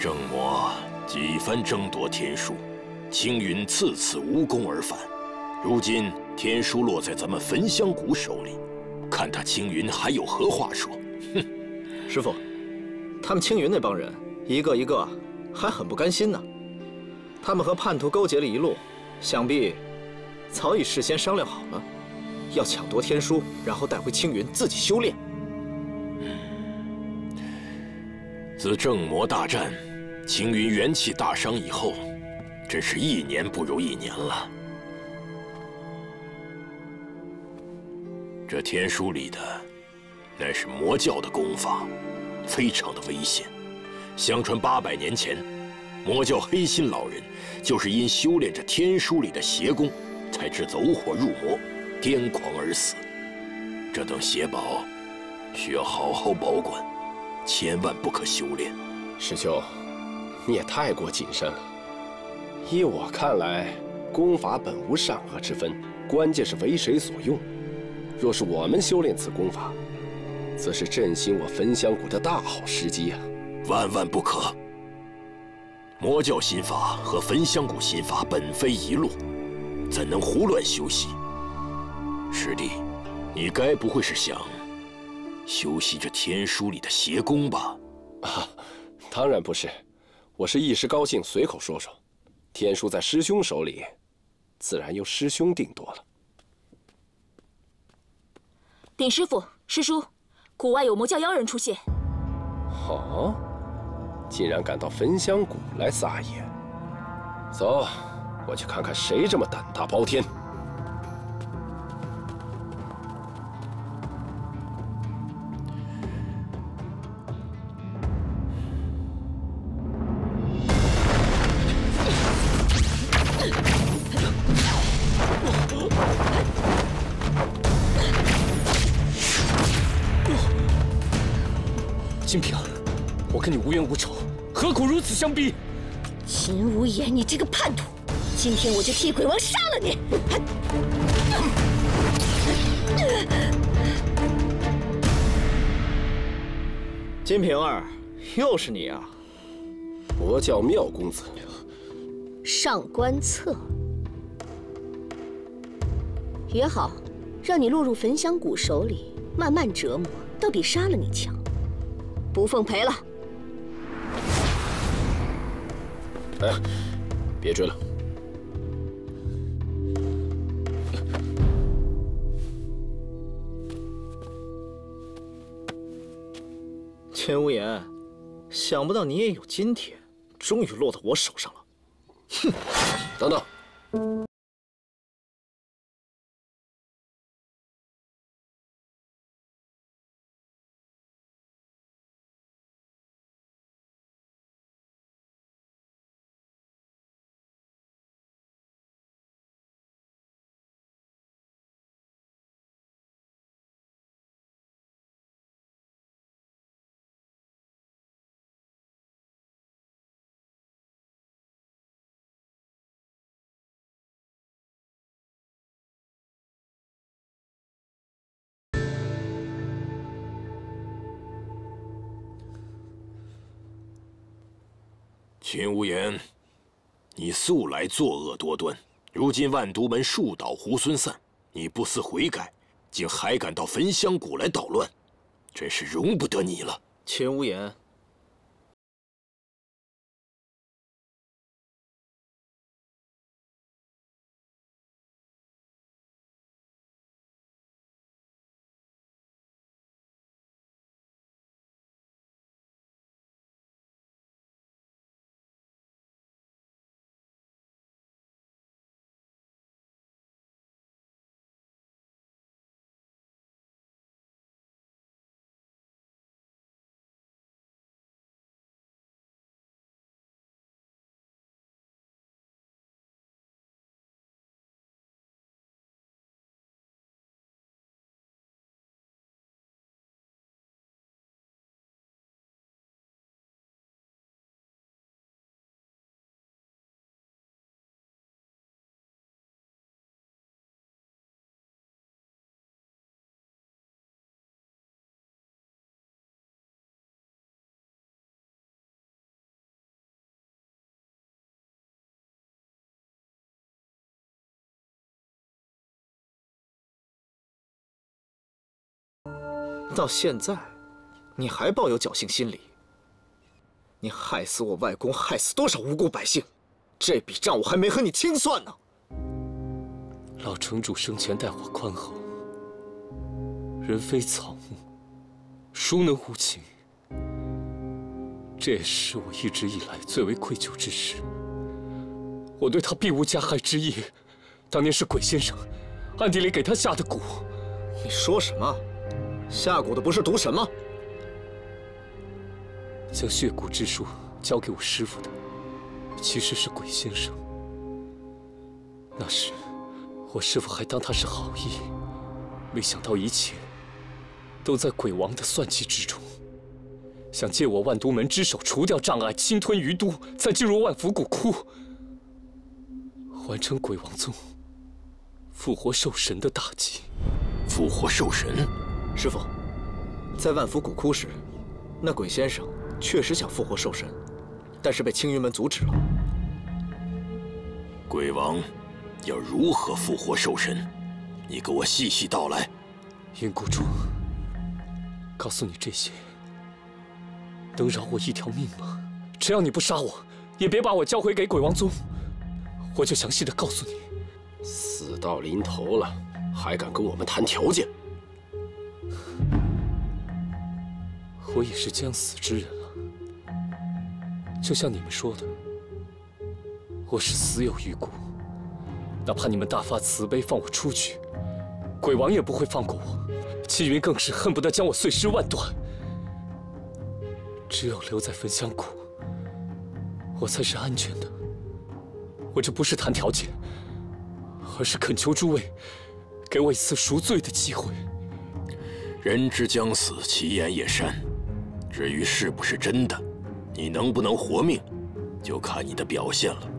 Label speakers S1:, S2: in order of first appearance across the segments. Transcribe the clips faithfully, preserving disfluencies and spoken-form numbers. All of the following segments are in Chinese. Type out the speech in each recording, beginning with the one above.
S1: 郑魔几番争夺天书，青云次次无功而返。如今天书落在咱们焚香谷手里，看他青云还有何话说？哼！
S2: 师傅，他们青云那帮人一个一个还很不甘心呢。他们和叛徒勾结了一路，想必早已事先商量好了，要抢夺天书，然后带回青云自己修炼。
S1: 自正魔大战，青云元气大伤以后，真是一年不如一年了。这天书里的，乃是魔教的功法，非常的危险。相传八百年前，魔教黑心老人就是因修炼这天书里的邪功，才致走火入魔，癫狂而死。这等邪宝，需要好好保管，千万不可修炼。
S3: 师兄，你也太过谨慎了。依我看来，功法本无善恶之分，关键是为谁所用。若是我们修炼此功法，则是振兴我焚香谷的大好时机啊！
S1: 万万不可！魔教心法和焚香谷心法本非一路，怎能胡乱修习？师弟，你该不会是想修习这天书里的邪功吧？
S3: 啊，当然不是，我是一时高兴随口说说。天书在师兄手里，自然由师兄定夺了。
S4: 禀师傅，师叔，谷外有魔教妖人出现。
S3: 哦，竟然敢到焚香谷来撒野！走，我去看看谁这么胆大包天。
S5: 金平，我跟你无冤无仇，何苦如此相逼？
S6: 秦无言，你这个叛徒！今天我就替鬼王杀了你！
S2: 金平儿，又是你啊！
S3: 魔教妙公子，
S6: 上官策，也好，让你落入焚香谷手里，慢慢折磨，倒比杀了你强。不奉陪了。
S3: 哎，别追了。
S2: 秦无言，想不到你也有今天，终于落到我手上了。哼！
S3: 等等。
S1: 秦无言，你素来作恶多端，如今万毒门树倒猢狲散，你不思悔改，竟还敢到焚香谷来捣乱，真是容不得你了。
S2: 秦无言， 到现在，你还抱有侥幸心理。你害死我外公，害死多少无辜百姓，这笔账我还没和你清算呢。
S5: 老城主生前待我宽厚，人非草木，孰能无情？这也是我一直以来最为愧疚之事。我对他并无加害之意，当年是鬼先生暗地里给他下的蛊。
S2: 你说什么？下蛊的不是毒神吗？
S5: 将血蛊之术交给我师父的，其实是鬼先生。那时，我师父还当他是好意，没想到一切都在鬼王的算计之中。想借我万都门之手除掉障碍，侵吞余都，再进入万福古窟，完成鬼王宗复活兽神的大计。
S1: 复活兽神，
S2: 师父，在万福古窟时，那鬼先生确实想复活兽神，但是被青云门阻止了。
S1: 鬼王要如何复活兽神？你给我细细道来。
S5: 云谷主，告诉你这些，能饶我一条命吗？只要你不杀我，也别把我交回给鬼王宗，我就详细的告诉你。
S3: 死到临头了，还敢跟我们谈条件？
S5: 我也是将死之人了，就像你们说的，我是死有余辜。哪怕你们大发慈悲放我出去，鬼王也不会放过我，青云更是恨不得将我碎尸万段。只有留在焚香谷，我才是安全的。我这不是谈条件，而是恳求诸位给我一次赎罪的机会。
S1: 人之将死，其言也善。至于是不是真的，你能不能活命，就看你的表现了。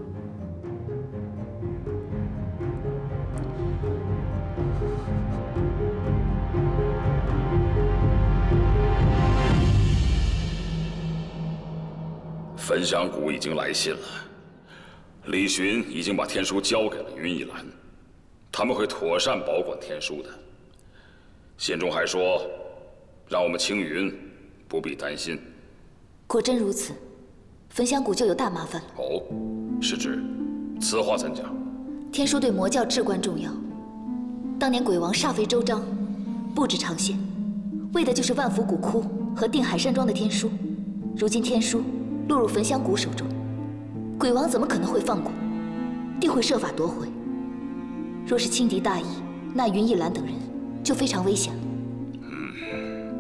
S7: 焚香谷已经来信了，李寻已经把天书交给了云逸兰，他们会妥善保管天书的。信中还说，让我们青云不必担心。
S4: 果真如此，焚香谷就有大麻烦了。
S7: 哦，是指？此话怎讲？
S4: 天书对魔教至关重要。当年鬼王煞费周章，布置长线，为的就是万福古窟和定海山庄的天书。如今天书落入焚香谷手中，鬼王怎么可能会放过？定会设法夺回。若是轻敌大意，那云逸兰等人就非常危险了。
S7: 嗯，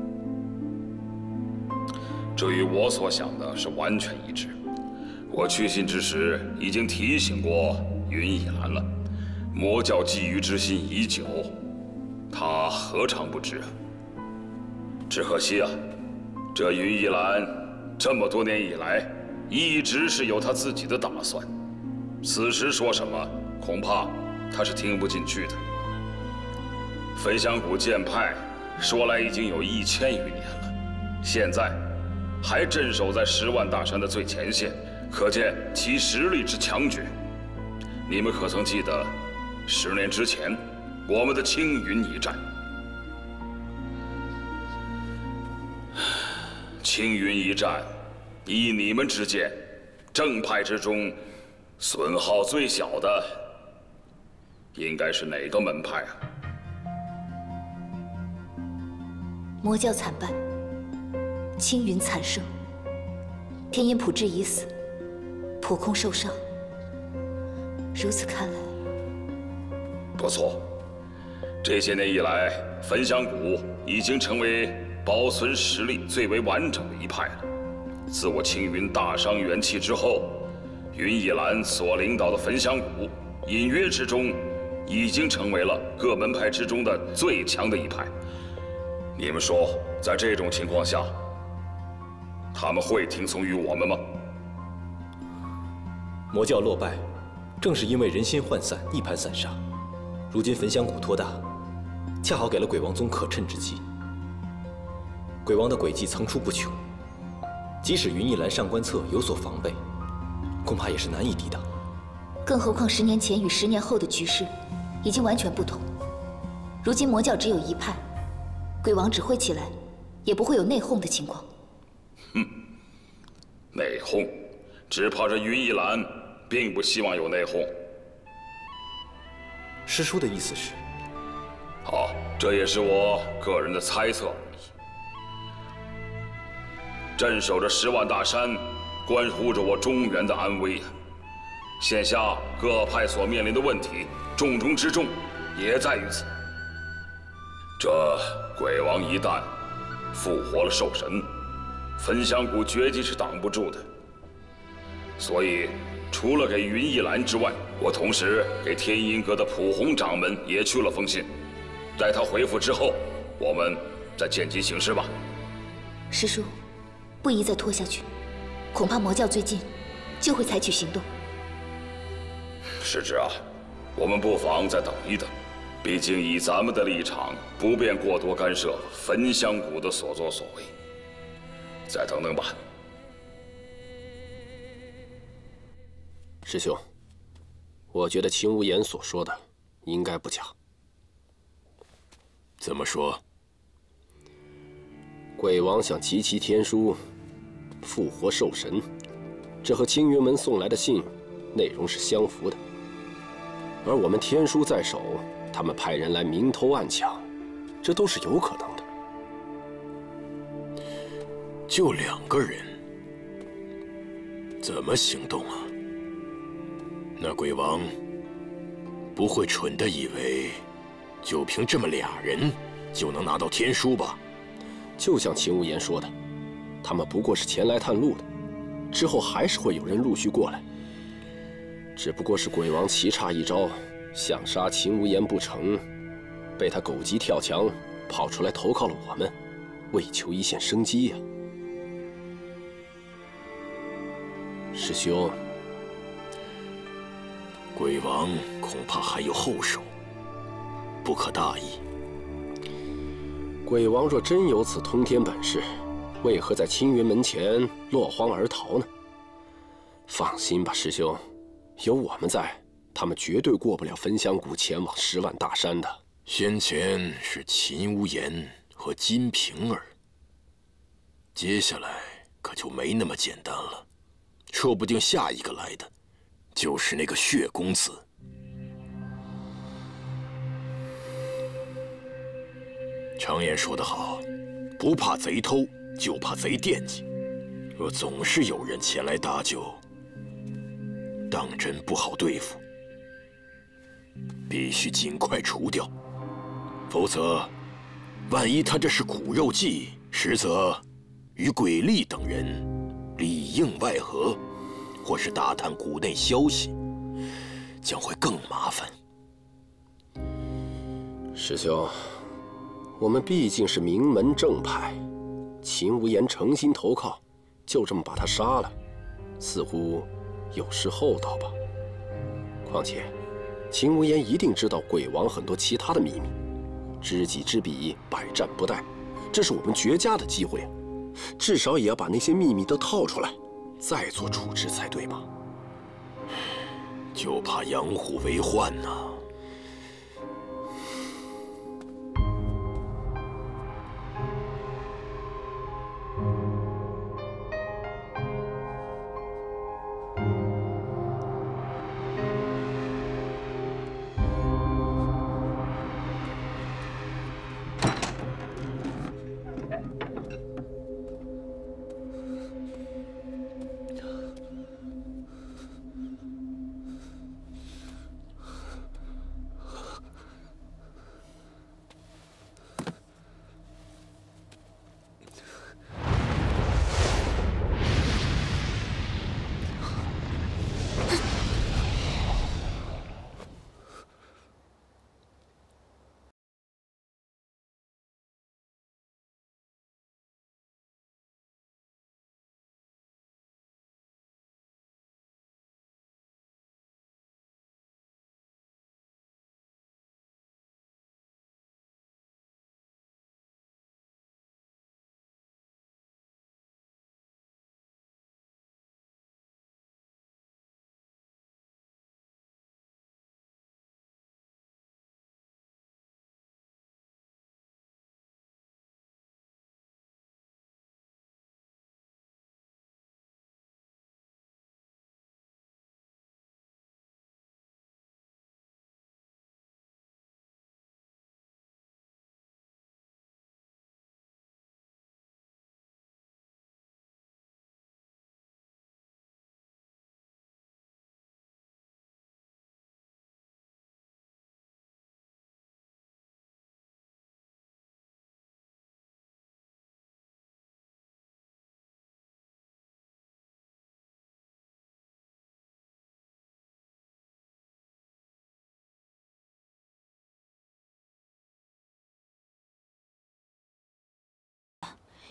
S7: 这与我所想的是完全一致。我去信之时已经提醒过云逸兰了，魔教觊觎之心已久，他何尝不知啊？只可惜啊，这云逸兰这么多年以来，一直是有他自己的打算。此时说什么，恐怕他是听不进去的。焚香谷剑派说来已经有一千余年了，现在还镇守在十万大山的最前线，可见其实力之强绝。你们可曾记得，十年之前我们的青云一战？青云一战，依你们之见，正派之中损耗最小的，应该是哪个门派啊？
S4: 魔教惨败，青云惨胜，天阴普志已死，普空受伤。如此看来，
S7: 不错。这些年以来，焚香谷已经成为保存实力最为完整的一派了。自我青云大伤元气之后，云逸兰所领导的焚香谷，隐约之中已经成为了各门派之中的最强的一派。你们说，在这种情况下，他们会听从于我们吗？
S8: 魔教落败，正是因为人心涣散，一盘散沙。如今焚香谷托大，恰好给了鬼王宗可趁之机。鬼王的诡计层出不穷，即使云逸兰上官策有所防备，恐怕也是难以抵挡。
S4: 更何况十年前与十年后的局势已经完全不同。如今魔教只有一派， 鬼王指挥起来，也不会有内讧的情况。
S7: 哼，内讧，只怕这云一兰并不希望有内讧。
S8: 师叔的意思是？
S7: 好，这也是我个人的猜测而已。镇守着十万大山，关乎着我中原的安危啊！现下各派所面临的问题，重中之重也在于此。这鬼王一旦复活了兽神，焚香谷绝技是挡不住的。所以，除了给云一兰之外，我同时给天音阁的普弘掌门也去了封信。待他回复之后，我们再见机行事吧。
S4: 师叔，不宜再拖下去，恐怕魔教最近就会采取行动。
S7: 师侄啊，我们不妨再等一等。毕竟以咱们的立场，不便过多干涉焚香谷的所作所为。再等等吧。
S3: 师兄，我觉得秦无言所说的应该不假。
S1: 怎么说？
S3: 鬼王想集齐天书，复活兽神，这和青云门送来的信内容是相符的。而我们天书在手，他们派人来明偷暗抢，这都是有可能的。
S1: 就两个人，怎么行动啊？那鬼王不会蠢的以为，就凭这么俩人就能拿到天书吧？
S3: 就像秦无言说的，他们不过是前来探路的，之后还是会有人陆续过来。只不过是鬼王棋差一招，想杀秦无言不成，被他狗急跳墙，跑出来投靠了我们，为求一线生机呀。师兄，
S1: 鬼王恐怕还有后手，不可大意。
S3: 鬼王若真有此通天本事，为何在青云门前落荒而逃呢？放心吧，师兄，有我们在，他们绝对过不了焚香谷前往十万大山的。
S1: 先前是秦无言和金瓶儿，接下来可就没那么简单了，说不定下一个来的就是那个血公子。常言说得好，不怕贼偷，就怕贼惦记。若总是有人前来搭救，当真不好对付，必须尽快除掉，否则，万一他这是骨肉计，实则与鬼力等人里应外合，或是打探谷内消息，将会更麻烦。
S3: 师兄，我们毕竟是名门正派，秦无言诚心投靠，就这么把他杀了，似乎有失厚道吧。况且，秦无言一定知道鬼王很多其他的秘密，知己知彼，百战不殆，这是我们绝佳的机会啊！至少也要把那些秘密都套出来，再做处置才对吧？
S1: 就怕养虎为患呐、啊。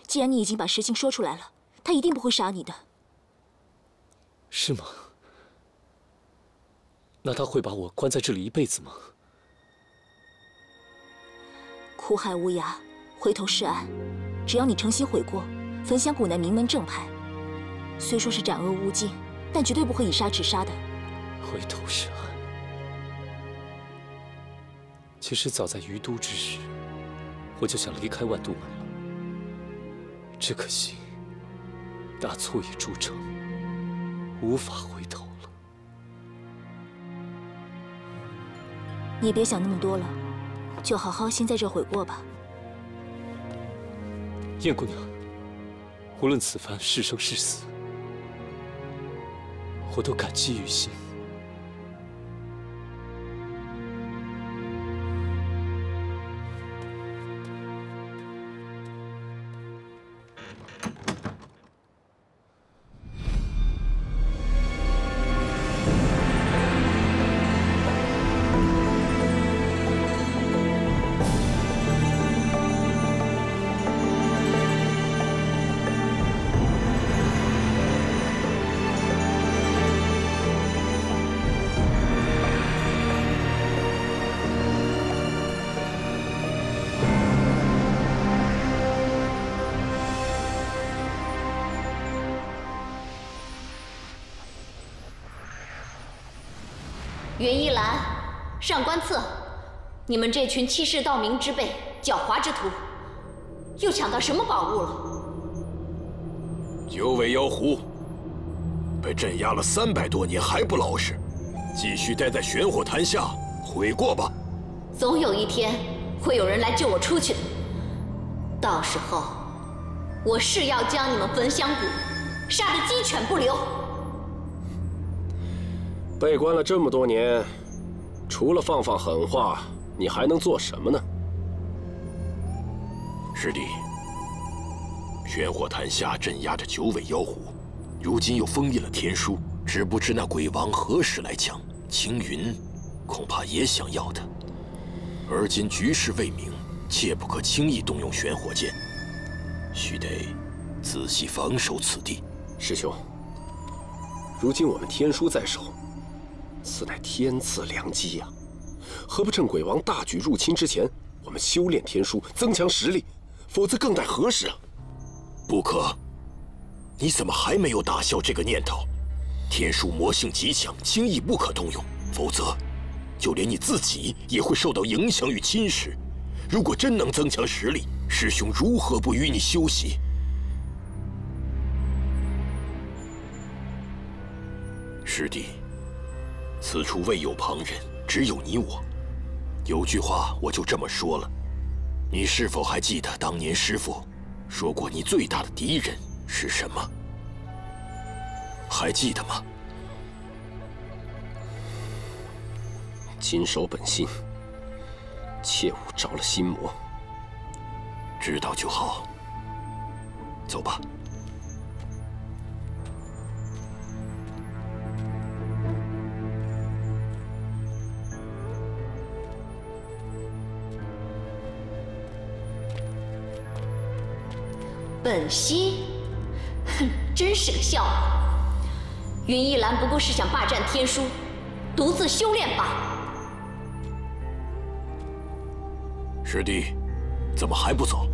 S6: 既然你已经把实情说出来了，他一定不会杀你的。
S5: 是吗？那他会把我关在这里一辈子吗？
S6: 苦海无涯，回头是岸。只要你诚心悔过，焚香谷乃名门正派，虽说是斩恶无尽，但绝对不会以杀止杀的。
S5: 回头是岸。其实早在于都之时，我就想离开万都门了，只可惜大错已铸成，无法回头了。
S6: 你别想那么多了，就好好先在这悔过吧。
S5: 燕姑娘，无论此番是生是死，我都感激于心。
S4: 袁一兰，上官策，你们这群欺世盗名之辈、狡猾之徒，又抢到什么宝物了？
S1: 九尾妖狐被镇压了三百多年还不老实，继续待在玄火潭下悔过吧。
S4: 总有一天会有人来救我出去的，到时候我是要将你们焚香谷杀得鸡犬不留。
S3: 被关了这么多年，除了放放狠话，你还能做什么呢？
S1: 师弟，玄火潭下镇压着九尾妖狐，如今又封印了天书，只不知那鬼王何时来抢。青云恐怕也想要的。而今局势未明，切不可轻易动用玄火剑，须得仔细防守此地。
S3: 师兄，如今我们天书在手，此乃天赐良机呀！何不趁鬼王大举入侵之前，我们修炼天书，增强实力？否则更待何时啊？
S1: 不可！你怎么还没有打消这个念头？天书魔性极强，轻易不可动用，否则，就连你自己也会受到影响与侵蚀。如果真能增强实力，师兄如何不与你休息？师弟，此处未有旁人，只有你我。有句话我就这么说了，你是否还记得当年师父说过你最大的敌人是什么？还记得吗？
S3: 谨守本心，切勿着了心魔。
S1: 知道就好。走吧。
S4: 本心，哼，真是个笑话。云一兰不过是想霸占天书，独自修炼罢了。
S1: 师弟，怎么还不走？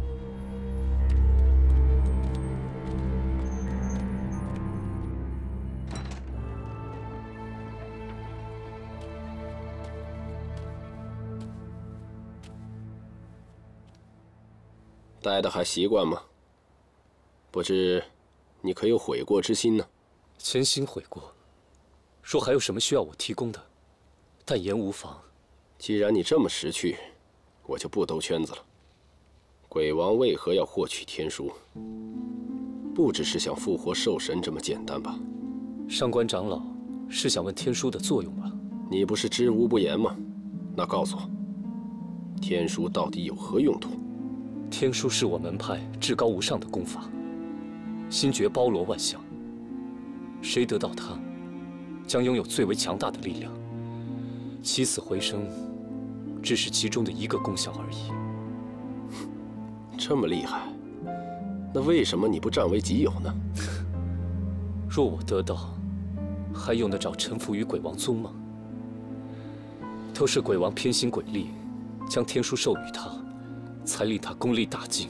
S3: 待的还习惯吗？不知你可有悔过之心呢？
S5: 潜心悔过，若还有什么需要我提供的，但言无妨。
S3: 既然你这么识趣，我就不兜圈子了。鬼王为何要获取天书？不只是想复活兽神这么简单吧？
S5: 上官长老是想问天书的作用吧？
S3: 你不是知无不言吗？那告诉我，天书到底有何用途？
S5: 天书是我门派至高无上的功法，心诀包罗万象，谁得到它，将拥有最为强大的力量。起死回生，只是其中的一个功效而已。
S3: 这么厉害， 那为什么你不占为己有呢？
S5: 若我得到，还用得着臣服于鬼王宗吗？都是鬼王偏心鬼力，将天书授予他，才令他功力大进。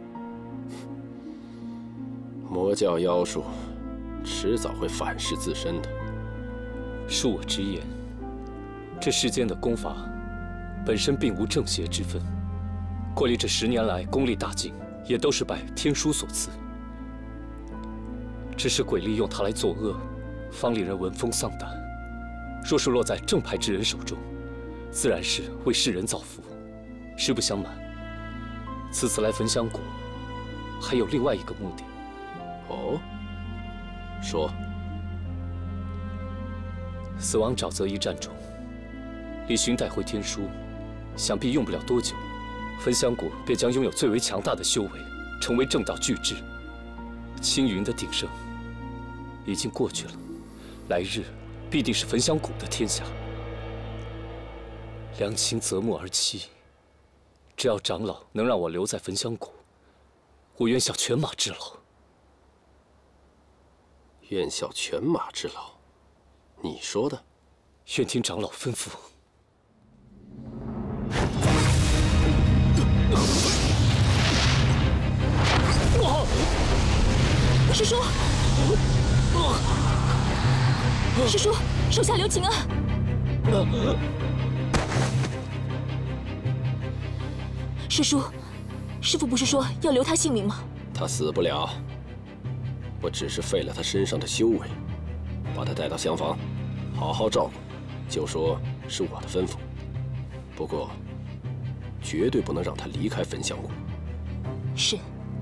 S3: 魔教妖术，迟早会反噬自身的。
S5: 恕我直言，这世间的功法，本身并无正邪之分。过历这十年来，功力大进，也都是拜天书所赐。只是鬼力用它来作恶，方令人闻风丧胆。若是落在正派之人手中，自然是为世人造福。实不相瞒，此次来焚香谷，还有另外一个目的。
S3: 哦，说。
S5: 死亡沼泽一战中，李寻带回天书，想必用不了多久，焚香谷便将拥有最为强大的修为，成为正道巨制。青云的鼎盛已经过去了，来日必定是焚香谷的天下。良禽择木而栖，只要长老能让我留在焚香谷，我愿效犬马之劳。
S3: 愿效犬马之劳，你说的？
S5: 愿听长老吩咐。
S6: 师叔，师叔，手下留情啊！师叔，师父不是说要留他性命吗？
S3: 他死不了，我只是废了他身上的修为，把他带到厢房，好好照顾，就说是我的吩咐。不过，绝对不能让他离开焚香谷。
S6: 是。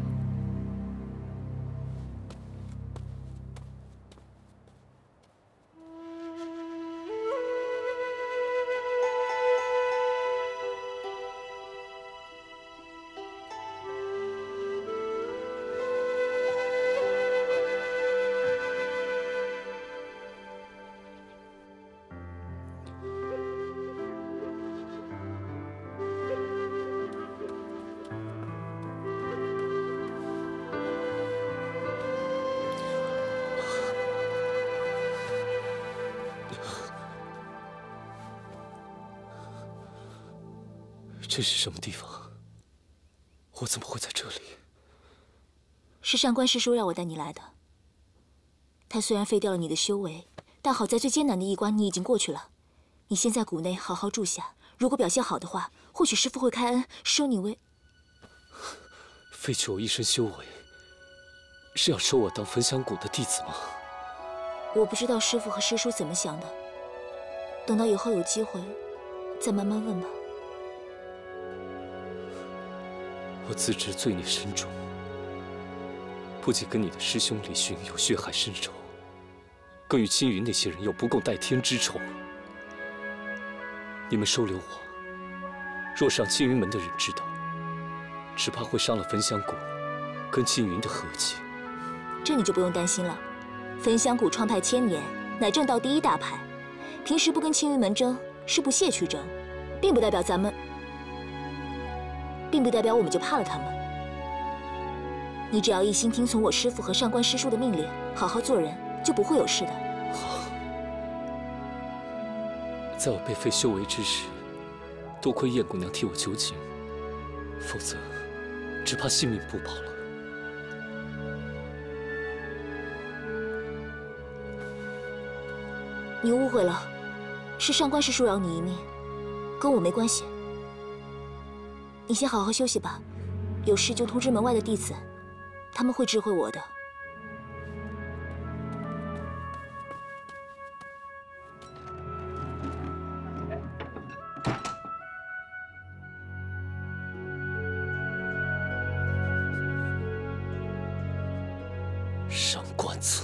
S5: 这是什么地方？我怎么会在这里？
S6: 是上官师叔让我带你来的。他虽然废掉了你的修为，但好在最艰难的一关你已经过去了。你先在谷内好好住下，如果表现好的话，或许师父会开恩收你为……
S5: 废去我一身修为，是要收我当焚香谷的弟子吗？
S6: 我不知道师父和师叔怎么想的，等到以后有机会，再慢慢问吧。
S5: 我自知罪孽深重，不仅跟你的师兄李寻有血海深仇，更与青云那些人有不共戴天之仇。你们收留我，若是让青云门的人知道，只怕会伤了焚香谷跟青云的和气。
S6: 这你就不用担心了。焚香谷创派千年，乃正道第一大派，平时不跟青云门争，是不屑去争，并不代表咱们。并不代表我们就怕了他们。你只要一心听从我师父和上官师叔的命令，好好做人，就不会有事的。
S5: 好，在我被废修为之时，多亏燕姑娘替我求情，否则只怕性命不保了。
S6: 你误会了，是上官师叔饶你一命，跟我没关系。你先好好休息吧，有事就通知门外的弟子，他们会知会我的。
S5: 上官子。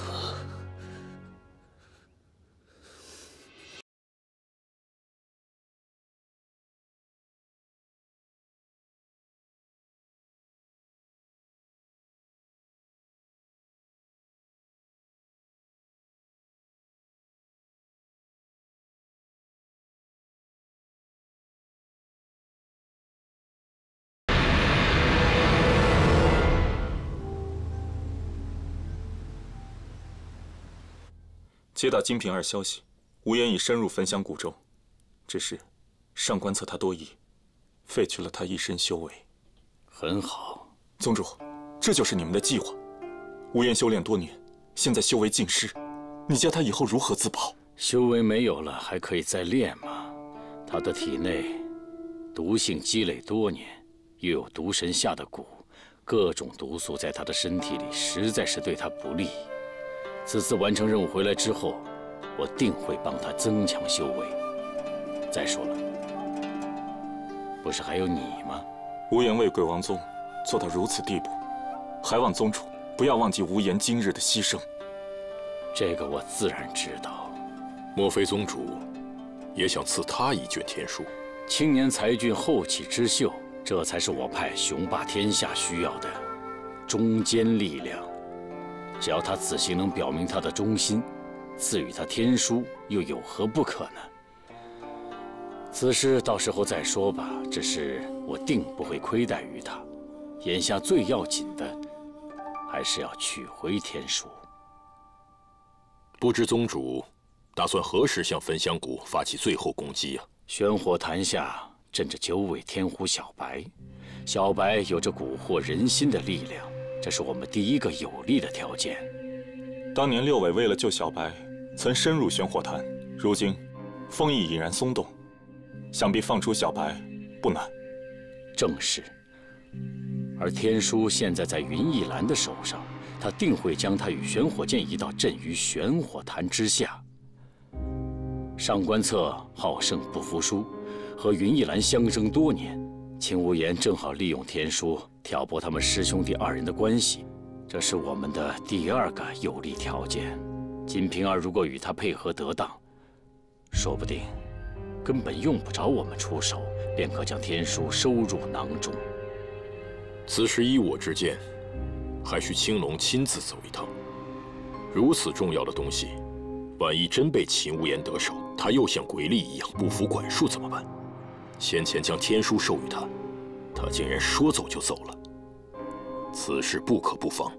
S9: 接到金瓶儿消息，无言已深入焚香谷中，只是上官策他多疑，废去了他一身修为。
S5: 很好，
S9: 宗主，这就是你们的计划。无言修炼多年，现在修为尽失，你叫他以后如何自保？
S5: 修为没有了，还可以再练吗？他的体内毒性积累多年，又有毒神下的蛊，各种毒素在他的身体里，实在是对他不利。此次完成任务回来之后，我定会帮他增强修为。再说了，不是还有你吗？
S9: 无言为鬼王宗做到如此地步，还望宗主不要忘记无言今日的牺牲。
S5: 这个我自然知道。
S1: 莫非宗主也想赐他一卷天书？
S5: 青年才俊，后起之秀，这才是我派雄霸天下需要的中坚力量。只要他此行能表明他的忠心，赐予他天书，又有何不可呢？此事到时候再说吧。只是我定不会亏待于他。眼下最要紧的，还是要取回天书。
S1: 不知宗主打算何时向焚香谷发起最后攻击呀？
S5: 玄火坛下镇着九尾天狐小白，小白有着蛊惑人心的力量，这是我们第一个有利的条件。
S9: 当年六尾为了救小白，曾深入玄火坛，如今风意已然松动，想必放出小白不难。
S5: 正是。而天书现在在云逸兰的手上，他定会将它与玄火剑一道镇于玄火坛之下。上官策好胜不服输，和云逸兰相争多年，秦无言正好利用天书挑拨他们师兄弟二人的关系，这是我们的第二个有利条件。金瓶儿如果与他配合得当，说不定根本用不着我们出手，便可将天书收入囊中。
S1: 此事依我之见，还需青龙亲自走一趟。如此重要的东西，万一真被秦无言得手，他又像鬼力一样不服管束怎么办？先前将天书授予他，他竟然说走就走了，此事不可不防。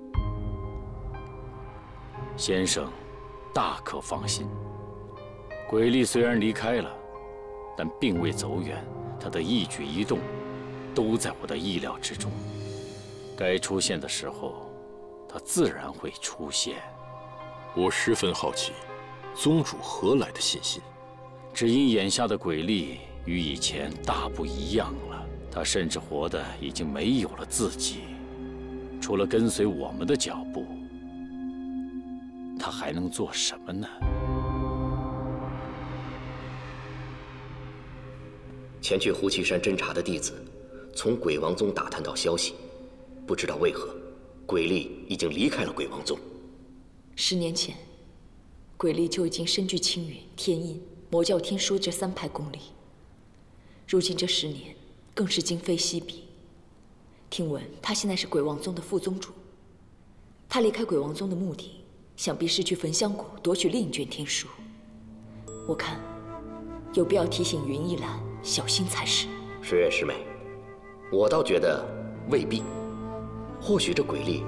S5: 先生大可放心，鬼力虽然离开了，但并未走远，他的一举一动都在我的意料之中。该出现的时候，他自然会出现。
S1: 我十分好奇，宗主何来的信心？
S5: 只因眼下的鬼力与以前大不一样了，他甚至活得已经没有了自己，除了跟随我们的脚步，他还能做什么呢？
S10: 前去胡岐山侦查的弟子，从鬼王宗打探到消息，不知道为何，鬼力已经离开了鬼王宗。
S6: 十年前，鬼力就已经身具青云、天印、魔教天书这三派功力。如今这十年，更是今非昔比。听闻他现在是鬼王宗的副宗主。他离开鬼王宗的目的，想必是去焚香谷夺取另一卷天书。我看，有必要提醒云逸兰小心才是。
S10: 师月师妹，我倒觉得未必。或许这鬼力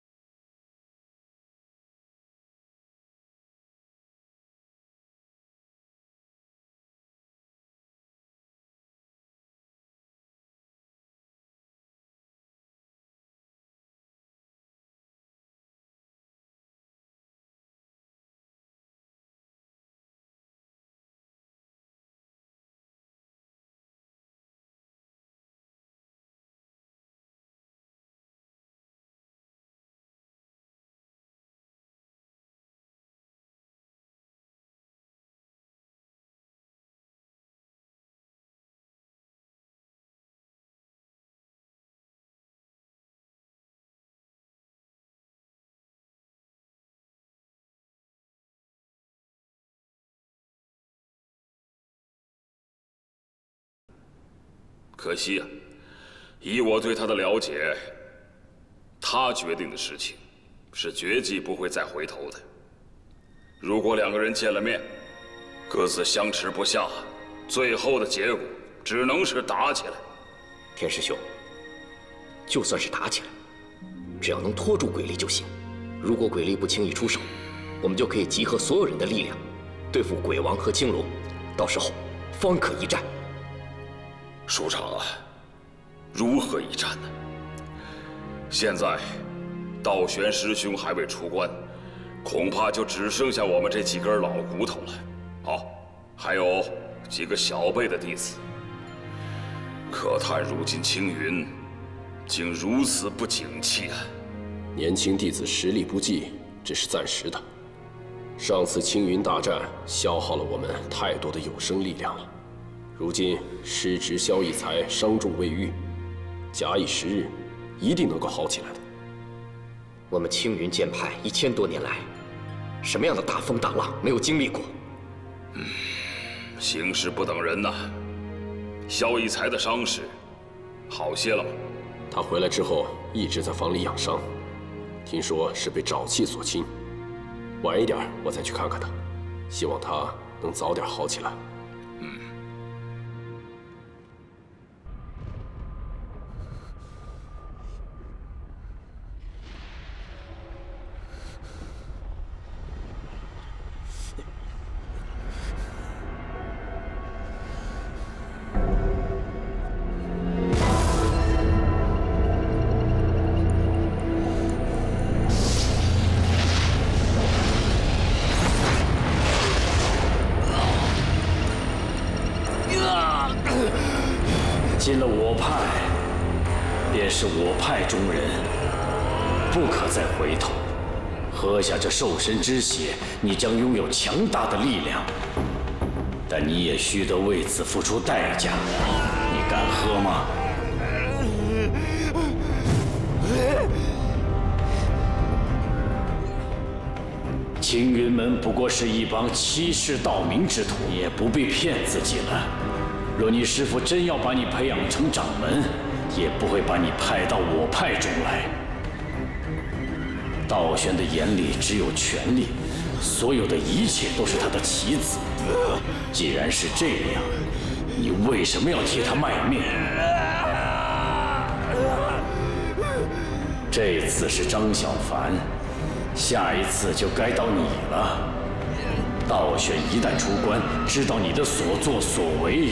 S7: 可惜啊，以我对他的了解，他决定的事情是绝技不会再回头的。如果两个人见了面，各自相持不下，最后的结果只能是打起来。
S10: 天师兄，就算是打起来，只要能拖住鬼力就行。如果鬼力不轻易出手， 我们就可以集合所有人的力量，对付鬼王和青龙，到时候方可一战。
S7: 署长啊，如何一战呢？现在道玄师兄还未出关，恐怕就只剩下我们这几根老骨头了。好，还有几个小辈的弟子。可叹如今青云竟如此不景气啊！
S3: 年轻弟子实力不济，只是暂时的。上次青云大战消耗了我们太多的有生力量了，如今失职萧逸才伤重未愈，假以时日，一定能够好起来的。
S10: 我们青云剑派一千多年来，什么样的大风大浪没有经历过？
S7: 嗯，形势不等人呐。萧逸才的伤势好些了吗？
S3: 他回来之后一直在房里养伤，听说是被沼气所侵。晚一点我再去看看他，希望他能早点好起来。
S7: 嗯。
S11: 进了我派，便是我派中人，不可再回头。喝下这兽神之血，你将拥有强大的力量，但你也须得为此付出代价。你敢喝吗？青云门不过是一帮欺世盗名之徒，你也不必骗自己了。若你师父真要把你培养成掌门，也不会把你派到我派中来。道玄的眼里只有权力，所有的一切都是他的棋子。既然是这样，你为什么要替他卖命？这次是张小凡，下一次就该到你了。道玄一旦出关，知道你的所作所为，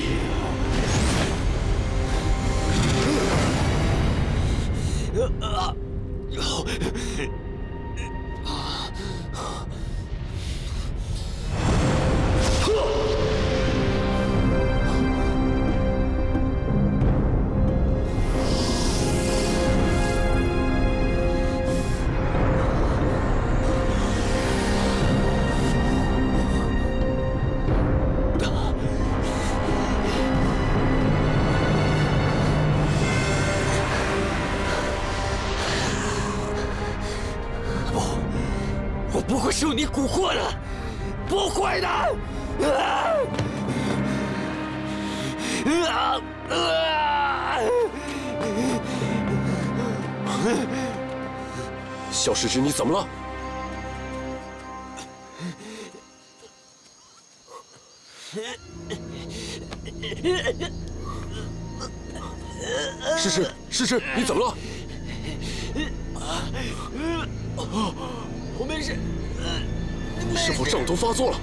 S12: 不会受你蛊惑的，不会的！啊！啊！啊！
S3: 萧师之，你怎么了？师之，师之，你怎么了？
S12: 我没事。
S3: 你是否上头发作了？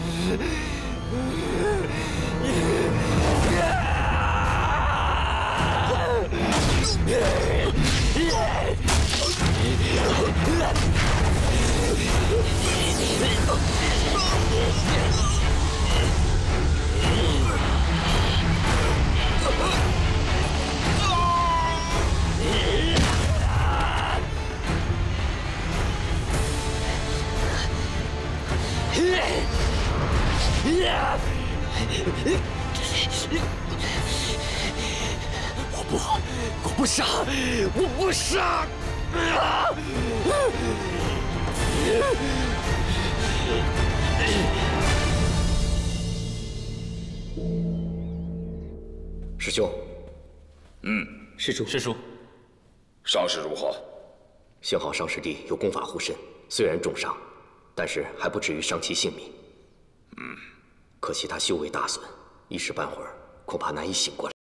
S12: 我不，我不杀，我不杀！
S10: 师兄，
S7: 嗯，
S5: 师主，师主，
S7: 伤势如何？
S10: 幸好上师弟有功法护身，虽然重伤，但是还不至于伤其性命。
S7: 嗯，
S10: 可惜他修为大损，一时半会儿恐怕难以醒过来。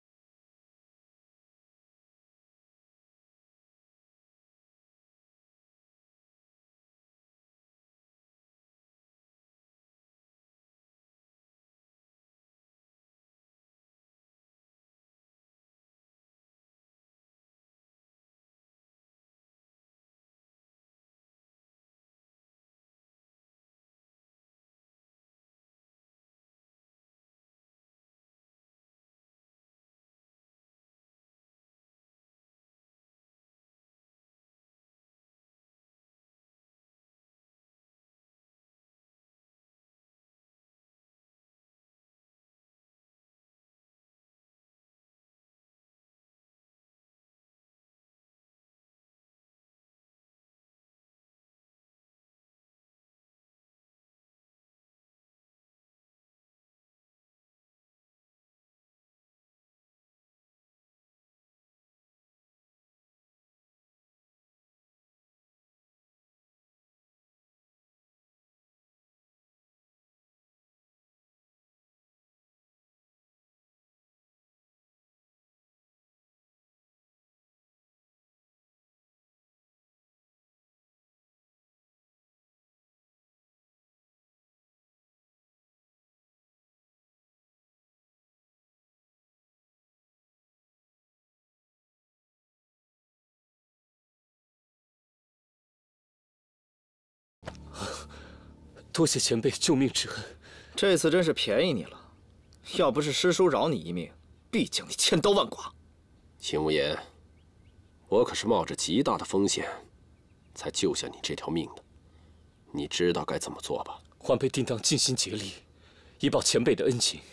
S5: 多谢前辈救命之恩。
S2: 这次真是便宜你了，要不是师叔饶你一命，必将你千刀万剐。
S3: 秦无言，我可是冒着极大的风险，才救下你这条命的。你知道该怎么做吧？
S5: 晚辈定当尽心竭力，以报前辈的恩情。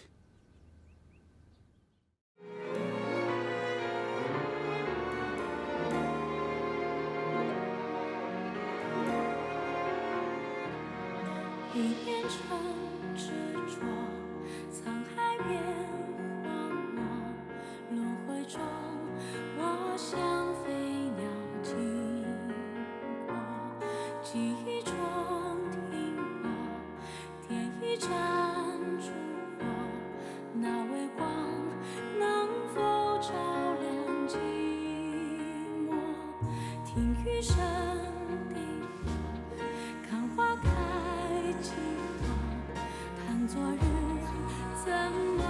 S13: 一念成执着，沧海变荒漠。轮回中，我像飞鸟经过，记忆中停泊，天一盏烛火，那微光能否照亮寂寞？听雨声滴落，看花开。 昨日怎么？